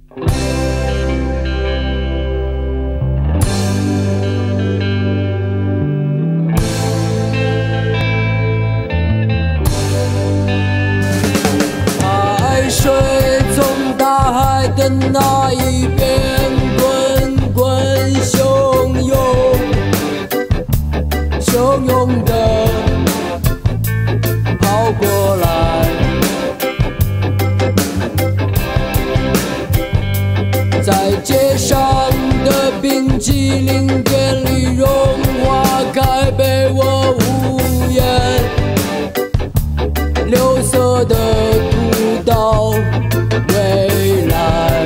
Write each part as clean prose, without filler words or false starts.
海水从大海的那一边滚滚汹涌，汹涌的跑过来，在街上的冰淇淋店里融化开，被我无言六色的吐到未来。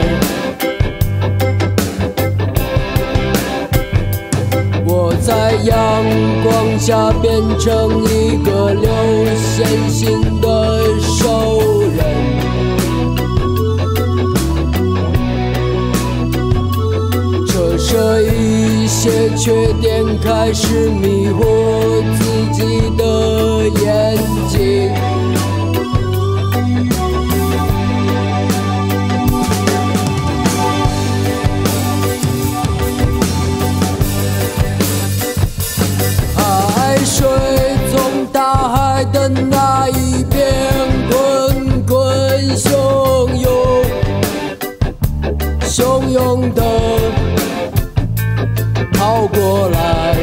我在阳光下变成一个流线型的兽人，折射一些缺点，开始迷惑自己的眼睛。海水从大海的那一边滚滚汹涌，汹涌的跑过来，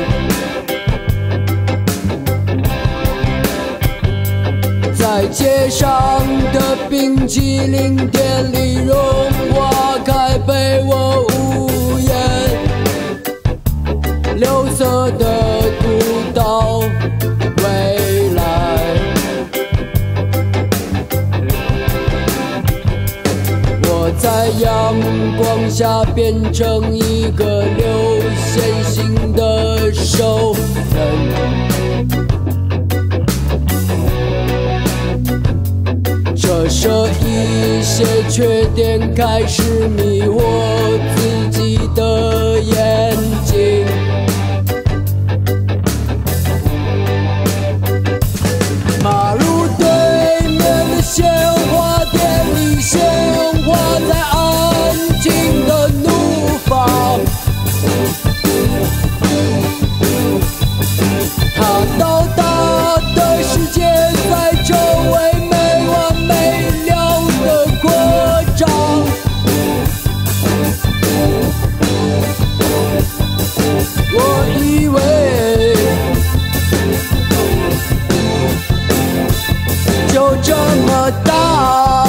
在街上的冰淇淋店里融化开，被我无言六色的吐到未来。我在阳光下变成一个流线型的兽人，折射一些缺点，开始迷惑自己的眼睛。马路对面的鲜花店里，鲜花在安静的怒放。它到达的世界在周围没完没了的扩张。我以为就这么大，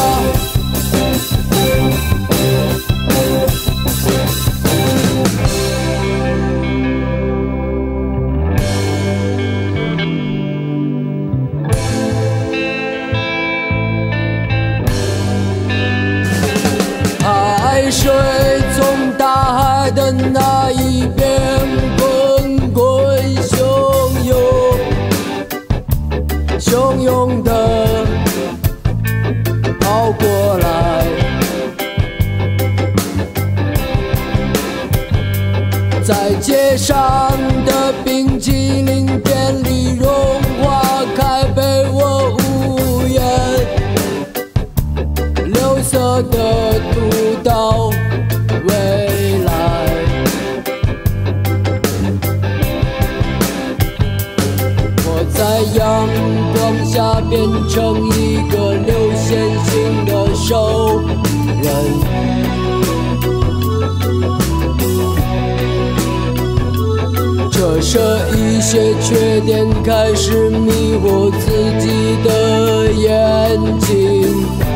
海水从大海的那一边滚滚汹涌，汹涌的跑过来，在街上的冰淇淋店里融化开，被我无言六色的吐到未来。我在阳光下变成一个流线型的兽人，折射一些缺点，开始迷惑自己的眼睛。